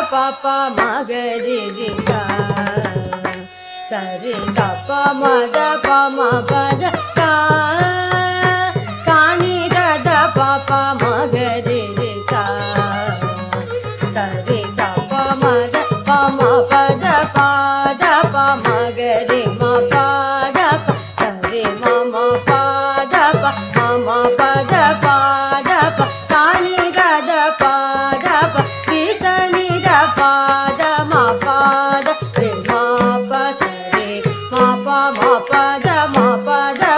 pa pa ma ga re re sa sa re sa pa ma da pa ma pa da sa sa ni da da pa pa ma ga re re sa sa re sa pa ma da pa ma pa da pa ma ga re ma pa da pa sa re ma ma pa da pa ma pa da pa sa ni da da pa ki sa ni da pa da ma pa da re ma pa sa re ma pa da pa da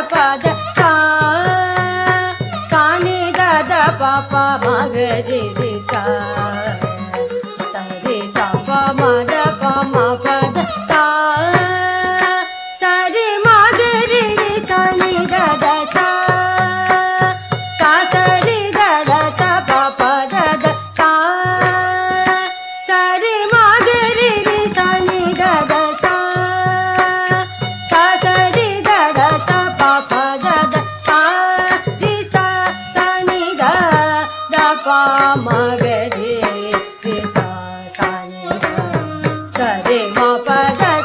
sa ni da da pa ma ga re re sa re sa pa ma da pa da sa re ma ga re re sa ni da da sa sa re da da sa pa da da sa re ma ga re re sa ni da da sa re da da sa pa da da sa re sa ni da da pa ma ga re re sa ni da sa re ma pa da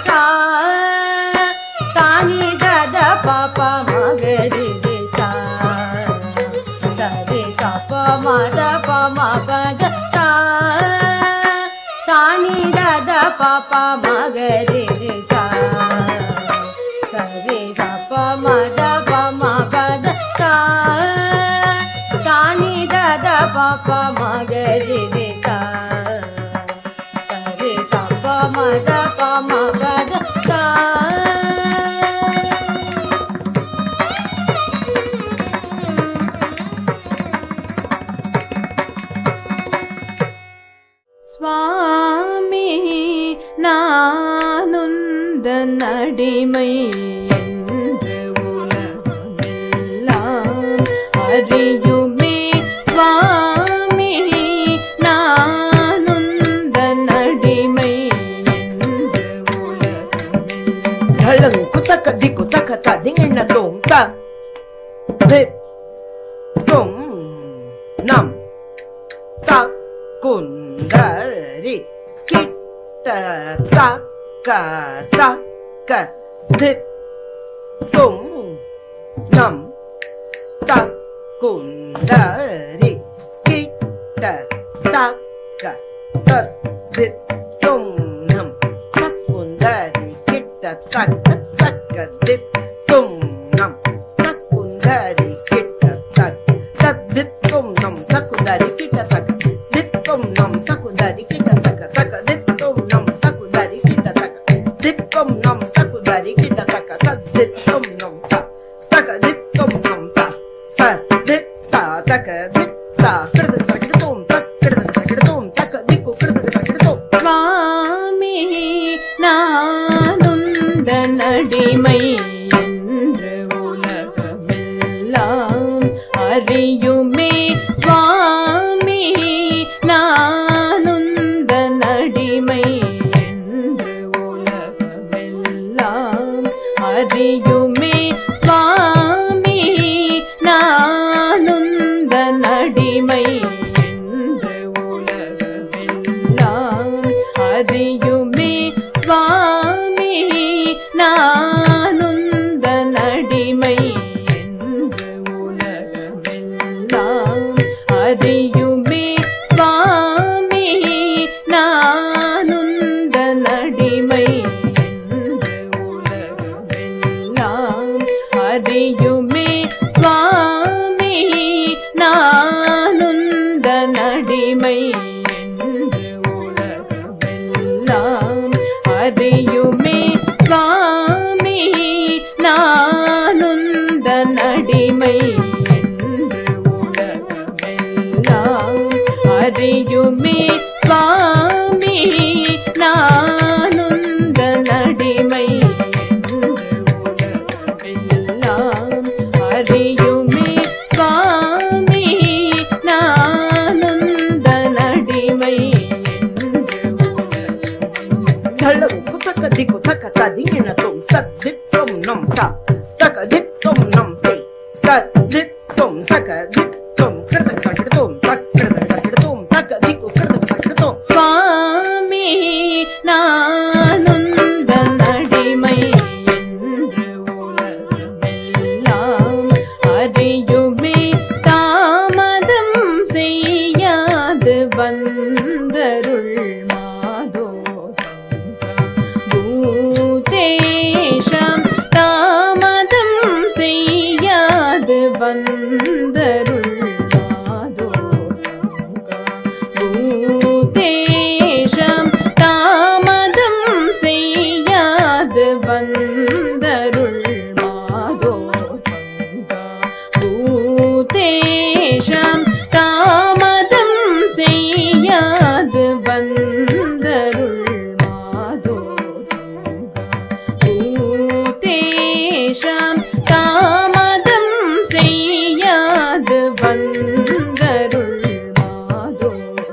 sa ni da da pa ma ga re re sa re sa pa ma da pa da sa ni da da pa ma ga re re sa re sa pa ma da da sa ni da da pa ma ga re re sa re sa pa ma da da sa சுவாமி நானுந்தன் அடிமை என்று உலகமெல்லாம் அறியுமே சுவாமி நானுந்தன் அடிமை என்று உலகமெல்லாம் குத்தக்க தி குத்தக்க திங்கண்ண தோங்க தித் தும் நம் த குந்தரி கிட்ட தக்க தித் தும் நம் த குந்தரி கிட்ட தக்க தித் தும் நம் த குந்தரி கிட்ட தக்க தித் தும் நம் த குந்தரி கிட்ட தக்க தித் தும் நம் த குந்தரி கிட்ட தக்க தித் தும் நம் த குந்தரி கிட்ட தக்க தித் தும் நம் த குந்தரி கிட்ட தக்க தித் தும் நம் த குந்தரி கிட்ட தக்க தித் தும் நம் த தக்க தித் தும் நம் த ச தித் சா தக்க தித் சா கிருது கிருது தும் தக் கிருது கிருது தும் தக்க திக்கு கிருது கிருது தும் சுவாமி நானுந்தன் அடிமை என்று உலகமெல்லாம் அறியுமே சுவாமி நானுந்தன் அடிமை என்று உலகமெல்லாம் அறியுமே சுவாமி நானுந்தன் அடிமை என்று உலகமெல்லாம் அறியுமே சுவாமி நானுந்தன் அடிமை என்று உலகமெல்லாம் அறியுமே சுவாமி நானுந்தன் அடிமை என்று உலகமெல்லாம் அறியுமே சுவாமி நானுந்தன் அடிமை என்று உலகமெல்லாம் அறியுமே சுவாமி நானுந்தன் அடிமை என்று உலகமெல்லாம் அறியுமே சுவாமி நானுந்தன் அடிமை என்று உலகமெல்லாம் அறியுமே சுவாமி நானுந்தன் அடிமை வந்தருள் மாதோ பூதேஷம் தாமதம் செய்யாது வந்தருள் மாதோ பூதேஷம் தாமதம் செய்யாது வந்தருள் மாதோ பூதேஷம் தாமதம் செய்யாது வந்தருள் மாதோ பூதேஷம் தாமதம் செய்யாது வந்தருள் மாதோ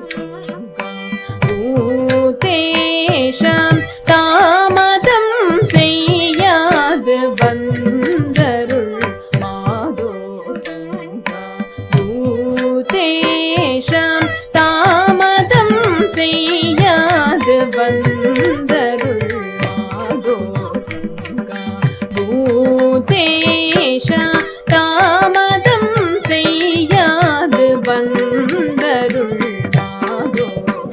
பூதேஷம் தாமதம் செய்யாது வந்தருள் மாதோ பூதேஷம் தாமதம் செய்யாது வந்தருள் மாதோ பூதேஷம் தாமதம் செய்யாது வந்தருள் மாதோ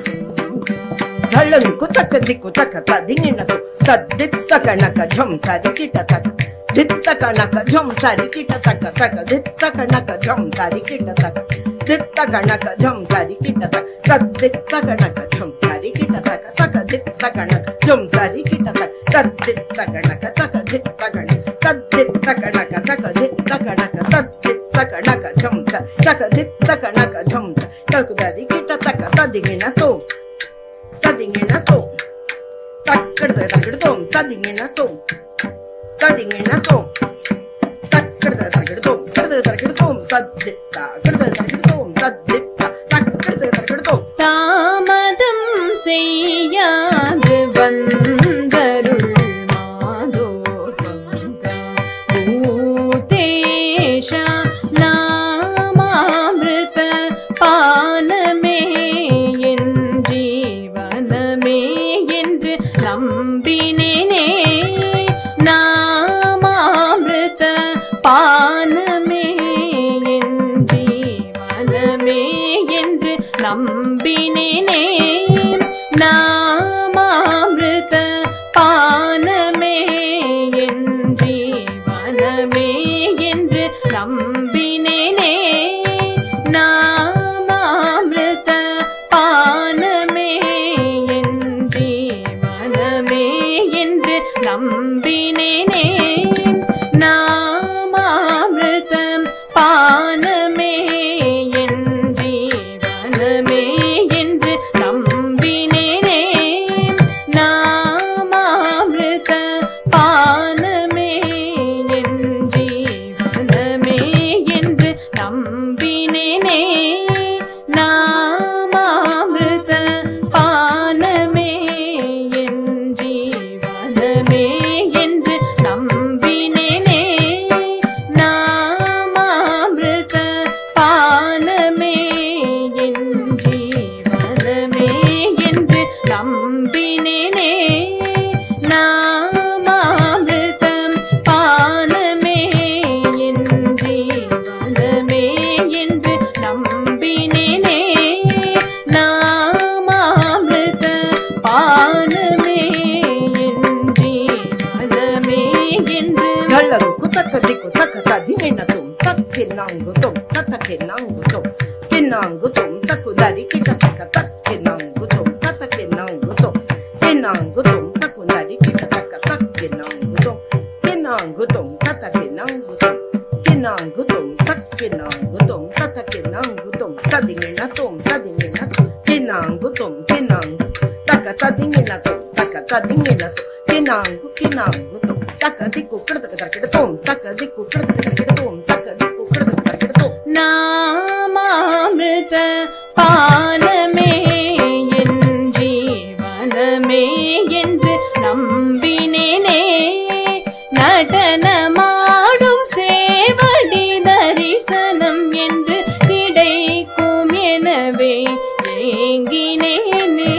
ಧಳಂಕು ತಕ್ಕ ದಿಕ್ಕು ತಕ್ಕ ತದಿನಿನಕು ತದ್ದಿತ್ತ ಕಣಕ ಝಂ ಸರಿ ಕಿಟ ತಕ ದಿತ್ತ ಕಣಕ ಝಂ ಸರಿ ಕಿಟ ತಕ ತಕ ದಿತ್ತ ಕಣಕ ಝಂ ಸರಿ ಕಿಟ ತಕ ದಿತ್ತ ಕಣಕ ಝಂ ಸರಿ ಕಿಟ ತಕ ತದ್ದಿತ್ತ ಕಣಕ ಝಂ ಸರಿ ಕಿಟ ತಕ ತಕ ದಿತ್ತ ಕಣಕ ಝಂ ಸರಿ ಕಿಟ ತಕ ತದ್ದಿತ್ತ ಕಣಕ ತಕ ದಿತ್ತ ಕಣ ತದ್ದಿತ್ತ ಕಣಕ ತಕ ದಿತ್ತ ಕಣಕ ತದ್ದಿತ್ತ ಕಣಕ ಝಂ ತಕ ದಿತ್ತ ಕಣಕ ಝಂ ತಕ ಸರಿ ಕಿಟ ತಕ ತದಿಗಿನ ತೋ ತದಿಗಿನ ತೋ ತಕ್ಕಡದ ತಗಡತೋಂ ತದಿಗಿನ ತೋ ತದಿಗಿನ ತೋ ತಕ್ಕಡದ ತಗಡತೋಂ ತಕ್ಕಡದ ತಗಡತೋಂ ತದ್ದಿತ್ತ ತಕ್ಕಡದ ತಗಡತೋಂ ತದ್ದಿತ್ತ ತಕ್ಕಡದ ತಗಡತೋಂ தாமதம் செய்யாது வந்தருள் மாதோ பூதேஷ நாமாமிருத பானமே என் ஜீவனமே என்று நம்பினேனே நாமாமிருத பானமே என் ஜீவனமே என்று நம்பினேனே நாமாமிருத பானமே என் ஜீவனமே என்று நம்பினேனே நாமாமிருத பானமே என் ஜீவனமே என்று நம்பினேனே நாமாமிருத பானமே என் ஜீவனமே என்று நம்பினேனே நாமாமிருத பானமே என் ஜீவனமே என்று நம்பினேனே நாமாமிருத பானமே என் ஜீவனமே என்று நம்பினேனே நாமாமிருத பானமே என் ஜீவனமே என்று நம்பினேனே நாமாமிருத பானமே என் ஜீவனமே என்று நம்பினேனே நாமாமிருத பானமே என் ஜீவனமே என்று ಧಳಂಕು ತಕ್ಕ ದಿಕ್ಕು ತಕ್ಕ ತದಿನಿನಕು ತಕ್ಕಿನಂಗು ತೋಂ ತತಕಿನಂಗು ತೋಂ ಕಿನಂಗು ತೋಂ ತಕ್ಕು ದರಿ ಕಿಟ ತಕ ತಕ್ಕಿನಂಗು ತೋಂ ತತಕಿನಂಗು ತೋಂ ಕಿನಂಗು ತೋಂ ತಕ್ಕು ದರಿ ಕಿಟ ತಕ ತಕ್ಕಿನಂಗು ತೋಂ ಕಿನಂಗು ತೋಂ ತತಕಿನಂಗು ತೋಂ ಕಿನಂಗು ತೋಂ ತಕ್ಕಿನಂಗು ತೋಂ ತತಕಿನಂಗು ತೋಂ ತದಿನಿನ ತೋಂ ತದಿನಿನ ಕಿನಂಗು ತೋಂ ಕಿನಂಗು ತಕ ತದಿನಿನ ತೋಂ ತಕ ತದಿನಿನ ತೋಂ ಕಿನಂಗು ಕಿನಂಗು ತೋಂ ತಕ ದಿಕ್ಕು ಕಡತಕ ತರ್ಕಿಡ ತೋಂ ತಕ ದಿಕ್ಕು ಕಡತಕ ತರ್ಕಿಡ ತೋಂ ತಕ ದಿಕ್ಕು ಕಡತಕ ತರ್ಕಿಡ ತೋಂ நாமாமிருத பானமே என் ஜீவனமே என்று நம்பினேனே நடனமாடும் சேவடி தரிசனம் என்று கிடைக்கும் எனவே ஏங்கினேனே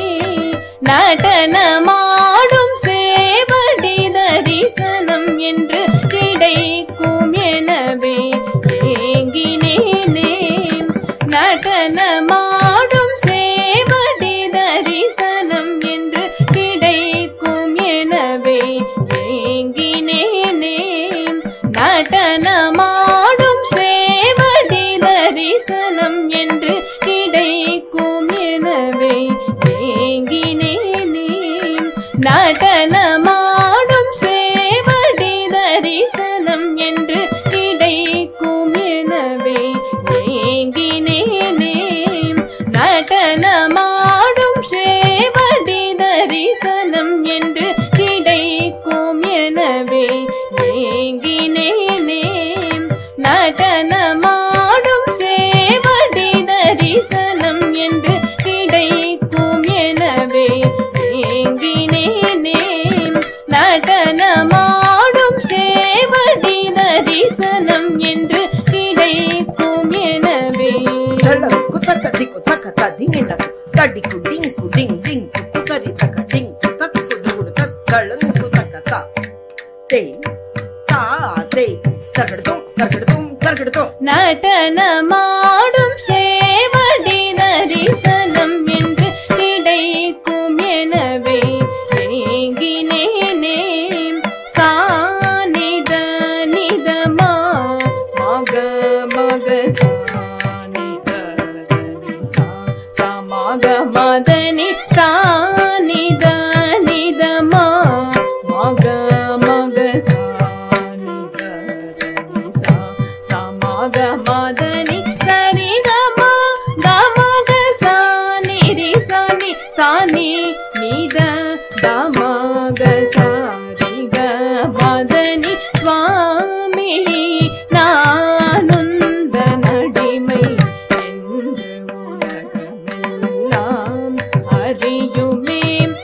நடனமாடும் சேவடி தரிசனம் என்று கிடைக்கும் எனவே ஏங்கினேனே நடனமாடும் சேவடி நடனமாடும் சேவடி தரிசனம் என்று கிடைக்கும் எனவே ஏங்கினேனே. நடனமாடும் சேவடி தரிசனம் என்று கிடைக்கும் எனவே ஏங்கினேனே. நடனமாடும் சேவடி தரிசனம் என்று கிடைக்கும் எனவே நடனமாடும் சேவடி தரிசனம் என்று கிடைக்கும் எனவே ஏங்கினேனே. சானித நிதமா மக மக சானித சமக மதனி சானித நிதமா மக மக சானித சமக மதனி சரிகமா கமக சானிரி சானி சானி நித தமக சாரிக மதனி சுவாமி நானுந்த நடிமை என்று உலகமெல்லாம் அறியுமே.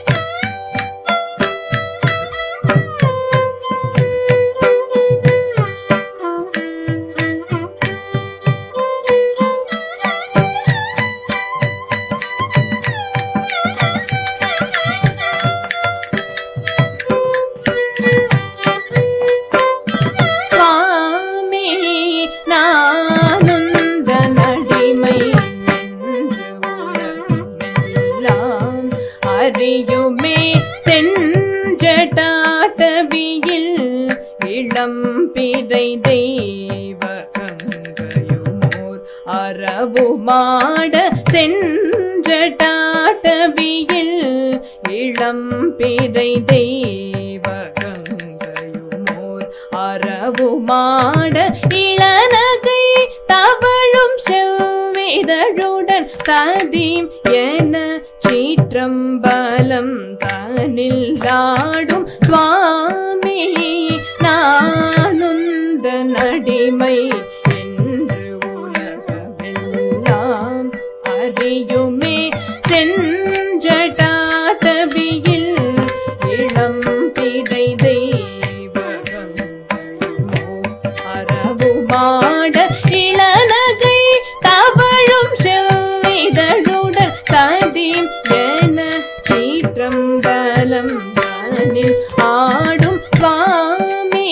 சுவாமி நானுந்த நடிமை என்று உலகமெல்லாம் அறியுமே. செஞ்சடாட்டவியில் இளம் பிறை தெய்வ கங்கையுமோர் அரவுமாட செஞ்சடாட்டவியில் இளம் பிறை தெய்வ கங்கையுமோர் அரவுமாட இளநகை தவழும் செவ்விதழுடன் சதீம் என சீற்றம்பலம் தனில் ஆடும் சுவாமி நானுந்த நடிமை என்று உலகமெல்லாம் அறியுமே. செஞ்சடாட்டவியில் இளம் பிறை தெய்வ அரவுமாட இளநகை தவழும் செவ்விதழுடன் சதீம் என சீற்றம்பலம் தனில் ஆடும் சுவாமி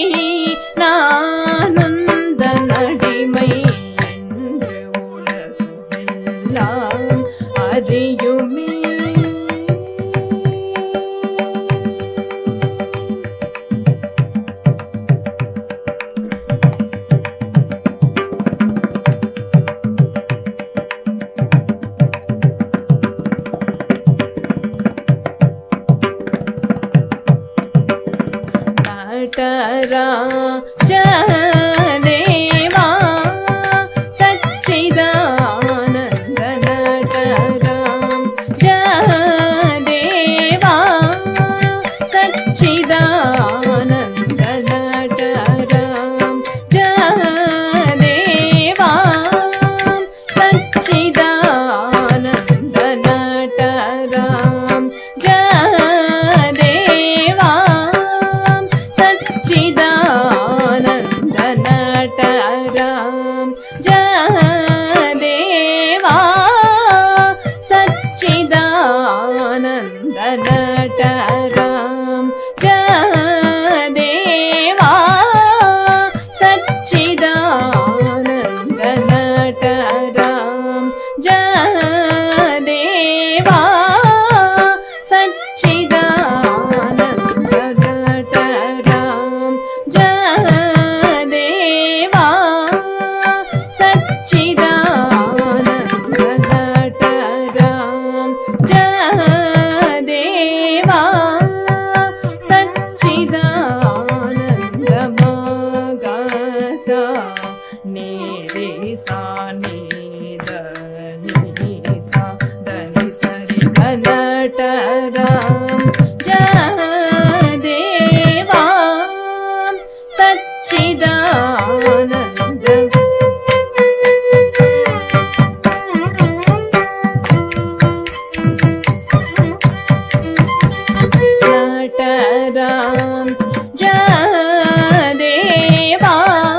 நானுந்த நடிமை என்று உலகமெல்லாம் அறியுமே. நட்டராஜதேவா சச்சிதானந்த நட்டராம் ஜதேவா சச்சிதானந்த நட்டராம் ஜதேவா சச்சிதானந்த நட்டராம் ஜதேவா சச்சிதானந்த नटराम जयदेवा सच्चिदानंद नटराम जयदेवा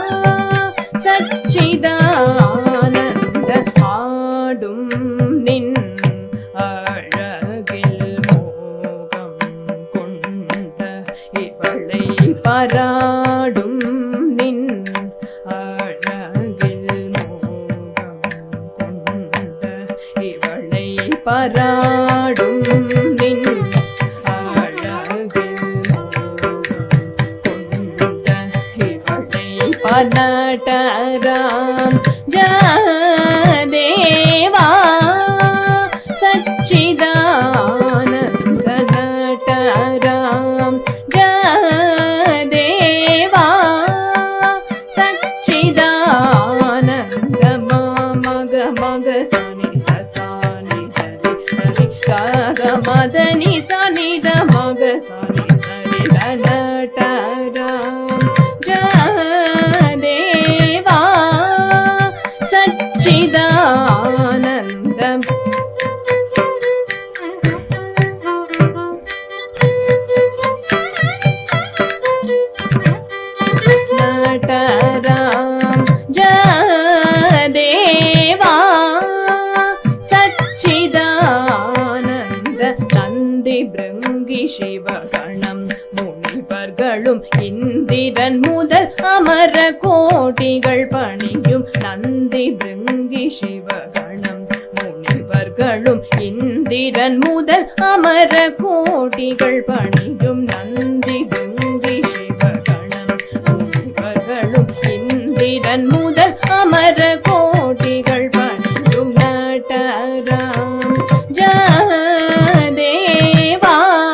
सच्चिदानंद आडुम निन अழகில் மோகம் கொண்ட இவளை பாராடும் நின் அழகில் மோகம் கொண்ட இவளை பாராடும் நின் नटराम जयदेवा सच्चिदानंद नटराम जयदेवा सच्चिदानंद मग मग सनि सनि धरि ग मदनि सनि द मग सनि सनि नटराम जयदेवा सच्चिदानंद नटराम जयदेवा सच्चिदानंद नंदी भृंगी शिवगणम முனிவர்களும் இந்திரன் முதல் அமர கோட்டிகள் பணியும் நந்தி பிருங்கி சிவகணம் முனிவர்களும் இந்திரன் முதல் அமர கோட்டிகள் பணியும் நந்தி பிருங்கி சிவகணம் முனிவர்களும் இந்திரன் முதல் அமர கோட்டிகள் பணியும் நட்டராம் ஜயதேவா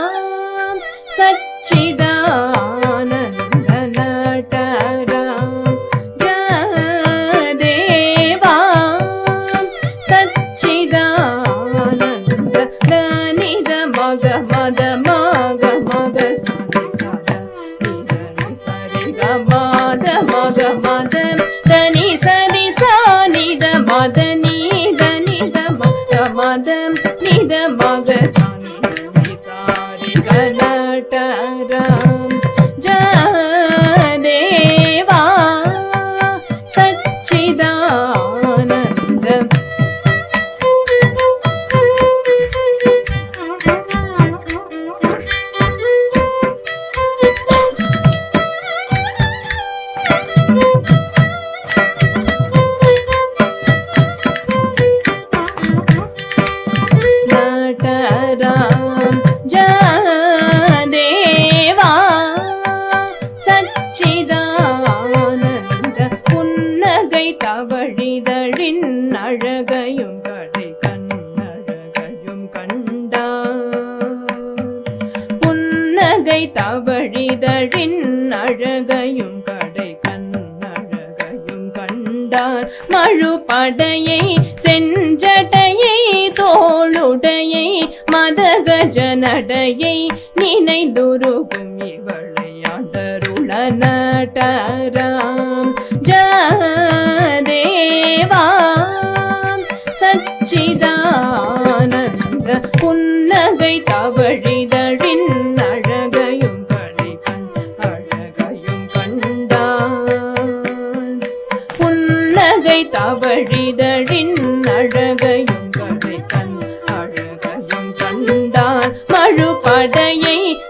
सच्चिदानंद नटराम जयदेवा सच्चिदानंद निद मग मद मग मग सरि ग मद मग मद धनि सरि निद मद निद निद मद निद मग नटराम जयदेवा सच्चिदानंद नटराम जयदेवा सच्चिदानंद पुन्नगै तवழிதழின் அழகையும் கடை கண்ணழகையும் கண்டார் புன்னகை தவழிதழின் அழகையும் கடை கண்ணழகையும் கண்டார் மழுபடையை செஞ்சடையை தோளுடையை மதகஜனடையை நினைந்துருகும் இவளை ஆண்டருள நட்டராம் ஜயதேவா சच्चिदानंद புன்னகை தவழிதழின் அழகையும் கடை அழகையும் கண்டான் புன்னகை தவழிதழின் அழகையும் கடை அழகையும் கண்டான் மழுபடையை